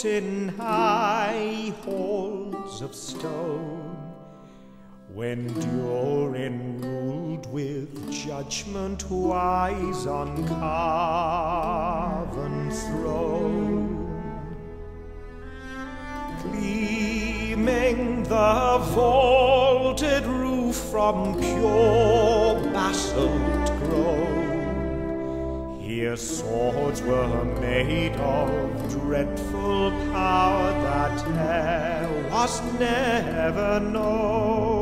in high halls of stone, when Durin ruled with judgment wise on carven throne. Gleaming the vaulted roof from pure basalt grown, here swords were made of dreadful power that was never known.